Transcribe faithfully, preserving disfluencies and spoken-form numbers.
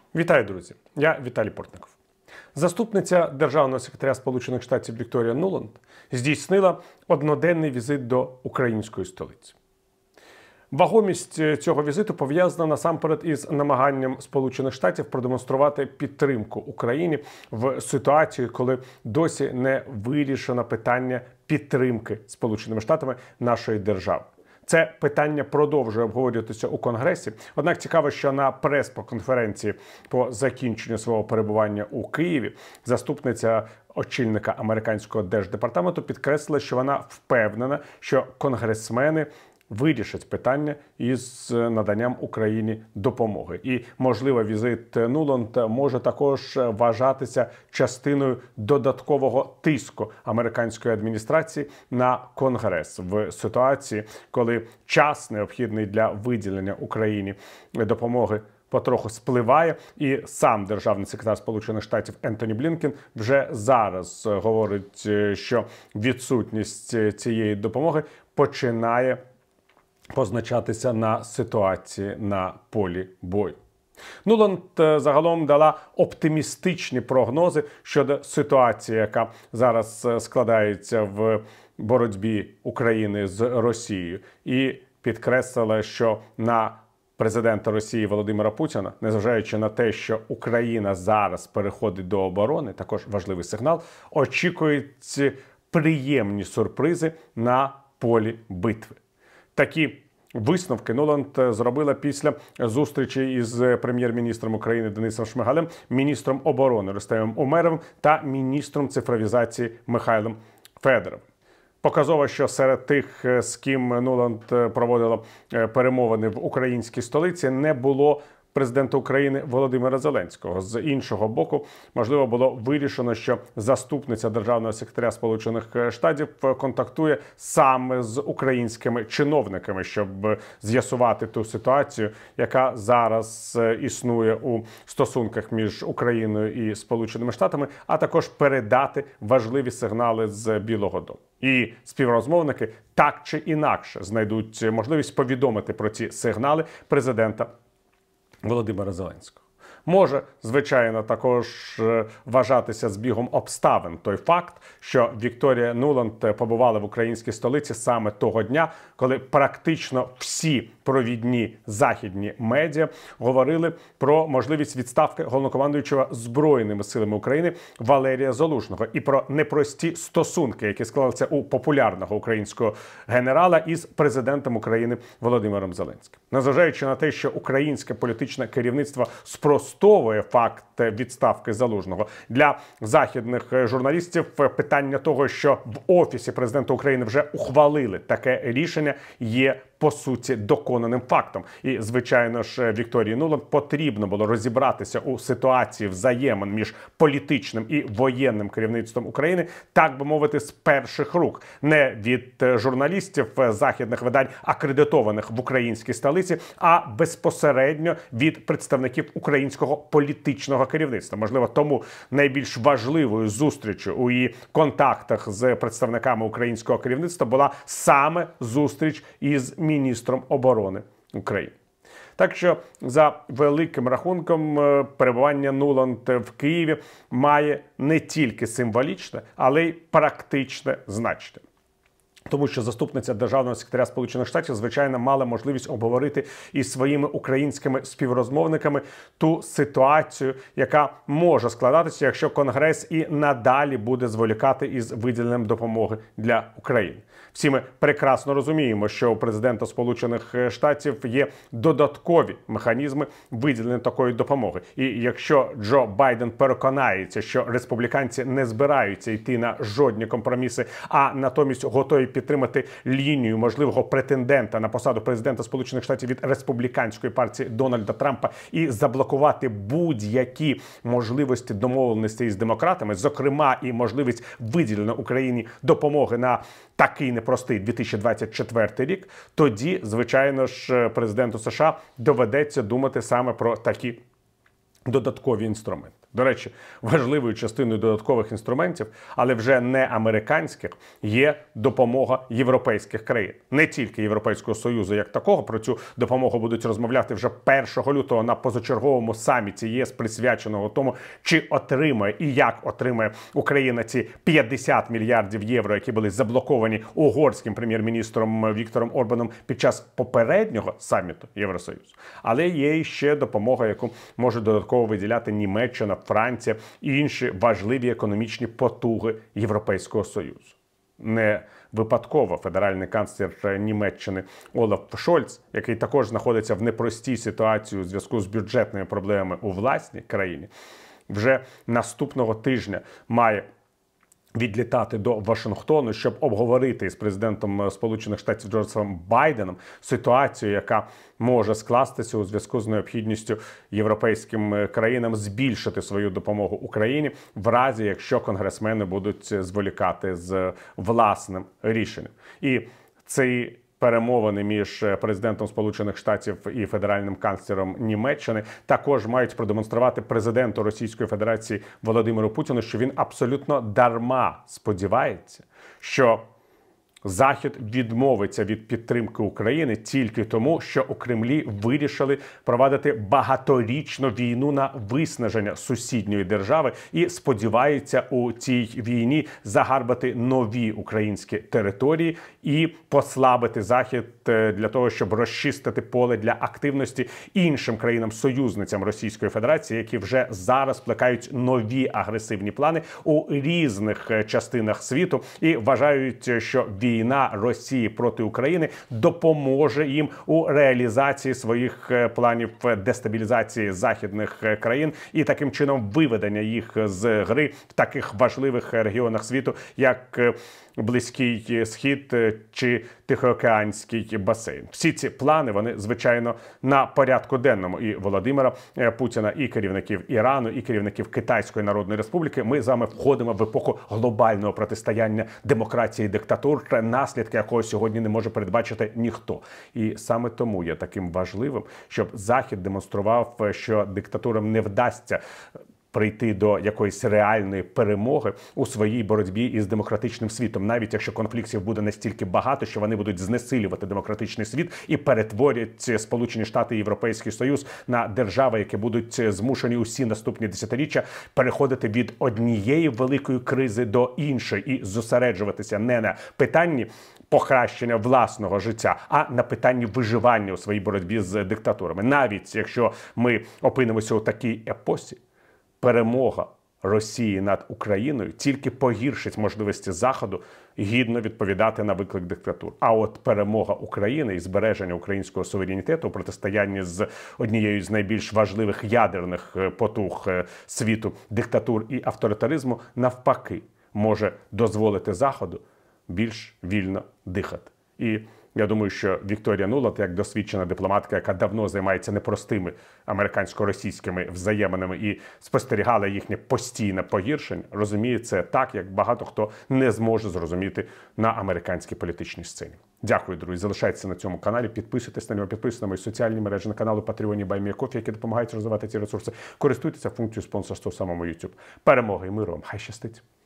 Вітаю, друзі! Я Віталій Портников. Заступниця державного секретаря Сполучених Штатів Вікторія Нуланд здійснила одноденний візит до української столиці. Вагомість цього візиту пов'язана насамперед із намаганням Сполучених Штатів продемонструвати підтримку Україні в ситуації, коли досі не вирішено питання підтримки Сполученими Штатами нашої держави. Це питання продовжує обговорюватися у Конгресі. Однак цікаво, що на прес-конференції по закінченню свого перебування у Києві заступниця очільника американського держдепартаменту підкреслила, що вона впевнена, що конгресмени вирішать питання із наданням Україні допомоги. І, можливо, візит Нуланд може також вважатися частиною додаткового тиску американської адміністрації на Конгрес в ситуації, коли час, необхідний для виділення Україні допомоги, потроху спливає, і сам державний секретар Сполучених Штатів Ентоні Блінкен вже зараз говорить, що відсутність цієї допомоги починає позначатися на ситуації на полі бою. Нуланд загалом дала оптимістичні прогнози щодо ситуації, яка зараз складається в боротьбі України з Росією, і підкреслила, що на президента Росії Володимира Путіна, незважаючи на те, що Україна зараз переходить до оборони, також важливий сигнал, очікують приємні сюрпризи на полі битви. Такі висновки Нуланд зробила після зустрічі із прем'єр-міністром України Денисом Шмигалем, міністром оборони Рустемом Умєровим та міністром цифровізації Михайлом Федоровим. Показово, що серед тих, з ким Нуланд проводила перемовини в українській столиці, не було президента України Володимира Зеленського. З іншого боку, можливо, було вирішено, що заступниця державного секретаря Сполучених Штатів контактує саме з українськими чиновниками, щоб з'ясувати ту ситуацію, яка зараз існує у стосунках між Україною і Сполученими Штатами, а також передати важливі сигнали з Білого дому. І співрозмовники так чи інакше знайдуть можливість повідомити про ці сигнали президента Володимира Зеленського. Може, звичайно, також вважатися збігом обставин той факт, що Вікторія Нуланд побувала в українській столиці саме того дня, коли практично всі провідні західні медіа говорили про можливість відставки головнокомандуючого Збройними силами України Валерія Залужного і про непрості стосунки, які склалися у популярного українського генерала із президентом України Володимиром Зеленським. Незважаючи на те, що українське політичне керівництво спростовує факт відставки Залужного, для західних журналістів питання того, що в Офісі президента України вже ухвалили таке рішення, є по суті доконаним фактом. І, звичайно ж, Вікторії Нуланд потрібно було розібратися у ситуації взаємин між політичним і воєнним керівництвом України, так би мовити, з перших рук. Не від журналістів західних видань, акредитованих в українській столиці, а безпосередньо від представників українського політичного керівництва. Можливо, тому найбільш важливою зустрічю у її контактах з представниками українського керівництва була саме зустріч із міністром оборони України. Так що, за великим рахунком, перебування Нуланд в Києві має не тільки символічне, але й практичне значення. Тому що заступниця державного секретаря Сполучених Штатів, звичайно, мала можливість обговорити із своїми українськими співрозмовниками ту ситуацію, яка може складатися, якщо Конгрес і надалі буде зволікати із виділенням допомоги для України. Всі ми прекрасно розуміємо, що у президента Сполучених Штатів є додаткові механізми виділення такої допомоги. І якщо Джо Байден переконається, що республіканці не збираються йти на жодні компроміси, а натомість готові підтримати лінію можливого претендента на посаду президента Сполучених Штатів від республіканської партії Дональда Трампа і заблокувати будь-які можливості домовленості із демократами, зокрема і можливість виділення Україні допомоги на такий непростий дві тисячі двадцять четвертий рік, тоді, звичайно ж, президенту США доведеться думати саме про такі додаткові інструменти. До речі, важливою частиною додаткових інструментів, але вже не американських, є допомога європейських країн. Не тільки Європейського Союзу як такого, про цю допомогу будуть розмовляти вже першого лютого на позачерговому саміті ЄС, присвяченого тому, чи отримає і як отримає Україна ці п'ятдесят мільярдів євро, які були заблоковані угорським прем'єр-міністром Віктором Орбаном під час попереднього саміту Євросоюзу. Але є ще допомога, яку може додатково виділяти Німеччина, Франція і інші важливі економічні потуги Європейського Союзу. Не випадково федеральний канцлер Німеччини Олаф Шольц, який також знаходиться в непростій ситуації у зв'язку з бюджетними проблемами у власній країні, вже наступного тижня має відлітати до Вашингтону, щоб обговорити з президентом Сполучених Штатів Джозефом Байденом ситуацію, яка може скластися у зв'язку з необхідністю європейським країнам збільшити свою допомогу Україні в разі, якщо конгресмени будуть зволікати з власним рішенням. І цей перемовини між президентом Сполучених Штатів і федеральним канцлером Німеччини також мають продемонструвати президенту Російської Федерації Володимиру Путіну, що він абсолютно дарма сподівається, що Захід відмовиться від підтримки України тільки тому, що у Кремлі вирішили провадити багаторічну війну на виснаження сусідньої держави і сподіваються у цій війні загарбати нові українські території і послабити Захід для того, щоб розчистити поле для активності іншим країнам-союзницям Російської Федерації, які вже зараз плекають нові агресивні плани у різних частинах світу і вважають, що війна Війна Росії проти України допоможе їм у реалізації своїх планів дестабілізації західних країн і таким чином виведення їх з гри в таких важливих регіонах світу, як Близький Схід чи Тихоокеанський басейн. Всі ці плани, вони, звичайно, на порядку денному і Володимира Путіна, і керівників Ірану, і керівників Китайської Народної Республіки. Ми з вами входимо в епоху глобального протистояння демократії і диктатур, наслідки якого сьогодні не може передбачити ніхто. І саме тому є таким важливим, щоб Захід демонстрував, що диктатурам не вдасться прийти до якоїсь реальної перемоги у своїй боротьбі із демократичним світом, навіть якщо конфліктів буде настільки багато, що вони будуть знесилювати демократичний світ і перетворять Сполучені Штати і Європейський Союз на держави, які будуть змушені усі наступні десятиріччя переходити від однієї великої кризи до іншої і зосереджуватися не на питанні покращення власного життя, а на питанні виживання у своїй боротьбі з диктатурами. Навіть якщо ми опинимося у такій епосі, перемога Росії над Україною тільки погіршить можливості Заходу гідно відповідати на виклик диктатур. А от перемога України і збереження українського суверенітету у протистоянні з однією з найбільш важливих ядерних потуг світу диктатур і авторитаризму навпаки може дозволити Заходу більш вільно дихати. І я думаю, що Вікторія Нуланд, як досвідчена дипломатка, яка давно займається непростими американсько-російськими взаєминами і спостерігала їхнє постійне погіршення, розуміє це так, як багато хто не зможе зрозуміти на американській політичній сцені. Дякую, друзі. Залишайтеся на цьому каналі, підписуйтесь на нього, підписуйтесь на мої соціальні мережі, на канали Patreon і BuyMeACoffee, які допомагають розвивати ці ресурси. Користуйтеся функцією спонсорства в самому YouTube. Перемоги і миру вам. Хай щастить!